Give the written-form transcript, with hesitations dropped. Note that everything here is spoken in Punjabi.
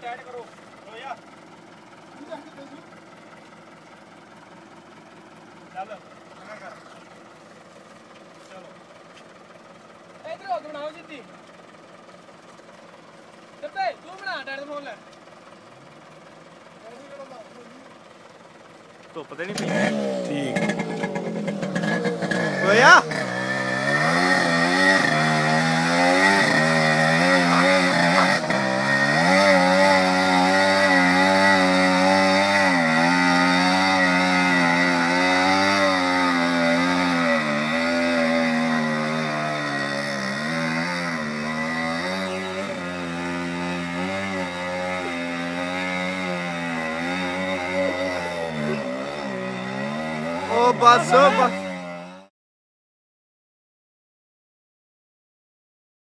ਸਟਾਰਟ ਕਰੋ ਰੋਇਆ ਚੱਲ ਨਾ ਕਰ ਚਲੋ ਇਧਰ ਹੋ ਬਣਾਓ ਜਿੱਤੀ ਤੇ ਤੂੰ ਬਣਾ ਡੈਡ ਫੋਨ ਲੈ ਧੁੱਪ ਤੇ ਨਹੀਂ ਪਈ ਠੀਕ ਹੋਇਆ बस